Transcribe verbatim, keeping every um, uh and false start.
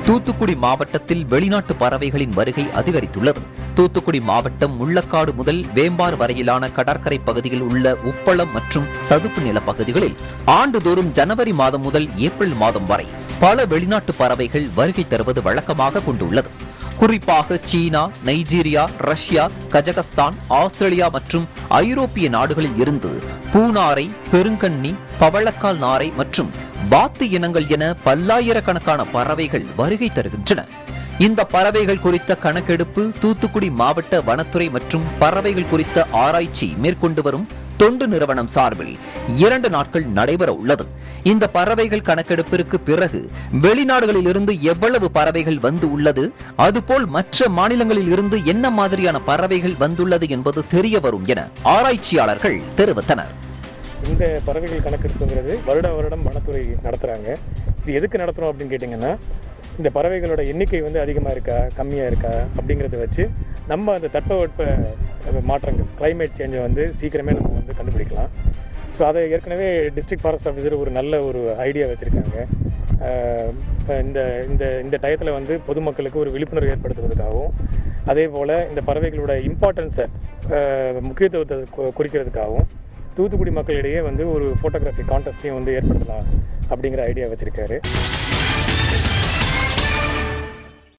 தூத்துக்குடி மாவட்டத்தில் வெளிநாட்டு பறவைகளின் வருகை அதிகரித்துள்ளது. தூத்துக்குடி மாவட்டம் முள்ளக்காடு முதல் வேம்பாறு வரையிலான கடற்கரை பகுதியில் உள்ள உப்பளம் மற்றும் சதுப்பு நில பகுதிகளில் ஆண்டுதோறும் ஜனவரி மாதம் முதல் ஏப்ரல் மாதம் வரை பல வெளிநாட்டு பறவைகள் வருகை தருவது வழக்கமாக கொண்டுள்ளது. குறிப்பாக China, Nigeria, Russia, Kazakhstan, Australia மற்றும் ஐரோப்பிய நாடுகளில் இருந்து பூநாரை, பெருங்கண்ணி, பவளக்கால் நாரை மற்றும் வாத்து இனங்கள் என பல்லாயிரக்கணக்கான பறவைகள் வருகை தருகின்றன. இந்த பறவைகள் குறித்த கணக்கெடுப்பு தூத்துக்குடி மாவட்ட வனத்துறை மற்றும் பறவைகள் குறித்த ஆராய்ச்சி மேற்கொண்டு வரும் தொண்டு நிறுவனம் சார்பில் இரண்டு நாட்கள் நடைபெற உள்ளது. இந்த பறவைகள் கணக்கெடுப்பிற்கு பிறகு வெளிநாடுகளில் இருந்து எவ்வளவு பறவைகள் வந்து உள்ளது, அதுபோல் மற்ற மாநிலங்களில் இருந்து என்ன மாதிரியான பறவைகள் வந்துள்ளது என்பது தெரிய வரும் என ஆராய்ச்சியாளர்கள் தெரிவித்தனர். இந்த பறவைகள் கணக்கெடுப்புங்கிறது வருட வருடம் வனத்துறை நடத்துகிறாங்க. இது எதுக்கு நடத்துகிறோம் அப்படின்னு கேட்டிங்கன்னா, இந்த பறவைகளோட எண்ணிக்கை வந்து அதிகமாக இருக்கா கம்மியாக இருக்கா அப்படிங்கிறத வச்சு நம்ம அந்த தட்பவெட்ப மாற்றங்கள் கிளைமேட் சேஞ்சை வந்து சீக்கிரமே நம்ம வந்து கண்டுபிடிக்கலாம். ஸோ அதை ஏற்கனவே டிஸ்ட்ரிக்ட் ஃபாரஸ்ட் ஆஃபீஸர் ஒரு நல்ல ஒரு ஐடியா வச்சுருக்காங்க. இந்த இந்த இந்த டயத்தில் வந்து பொதுமக்களுக்கு ஒரு விழிப்புணர்வு ஏற்படுத்துவதற்காகவும், அதே போல் இந்த பறவைகளோட இம்பார்ட்டன்ஸை முக்கியத்துவத்தை குறிக்கிறதுக்காகவும் தூத்துக்குடி மக்களிடையே வந்து ஒரு ஃபோட்டோகிராஃபி கான்டெஸ்ட்டையும் வந்து ஏற்படுத்தலாம் அப்படிங்கிற ஐடியா வச்சுருக்காரு.